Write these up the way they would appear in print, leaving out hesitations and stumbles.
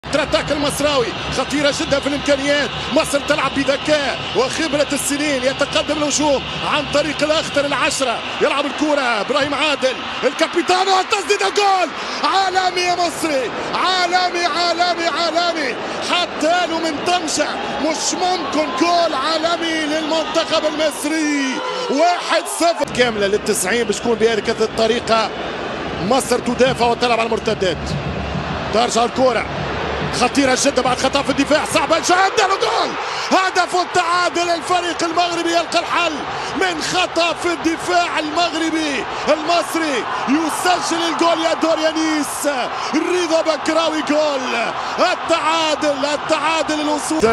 تراتاك المصراوي خطيرة جدا في الإمكانيات. مصر تلعب بذكاء وخبرة السنين، يتقدم الهجوم عن طريق الأخضر العشرة، يلعب الكرة إبراهيم عادل الكابيتان والتسديدة جول. عالمي يا مصري، عالمي عالمي عالمي، حتى له من طنجة مش ممكن جول عالمي للمنتخب المصري. 1-0 كاملة لل90 باش تكون بهذه الطريقة. مصر تدافع وتلعب على المرتدات، ترجع الكرة خطيرة جدا بعد خطأ في الدفاع صعبة جدا وجول. هدف التعادل، الفريق المغربي يلقى الحل من خطأ في الدفاع المغربي. المصري يسجل الجول يا دوريانيس رضا بكراوي. جول التعادل، التعادل الوصول.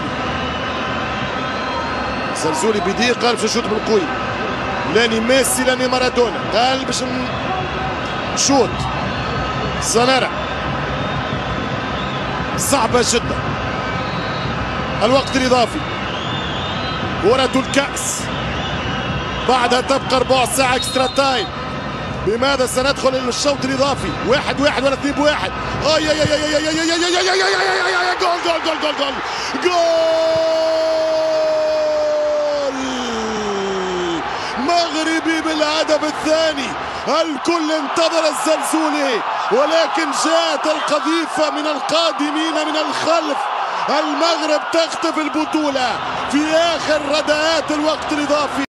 زلزولي بدقيقة قال باش نشوط بالقوي، لاني ميسي لاني مارادونا، قال باش نشوط. سنرى صعبة جدا. الوقت الإضافي، كرة الكأس بعدها تبقى ربع ساعة اكسترا تايم. بماذا سندخل للشوط الإضافي؟ 1-1 ولا 2-1؟ جول جول جول جول جول جول مغربي بالهدف الثاني. الكل انتظر الزلزولي، ولكن جاءت القذيفة من القادمين من الخلف. المغرب تخطف البطولة في آخر رداءات الوقت الإضافي.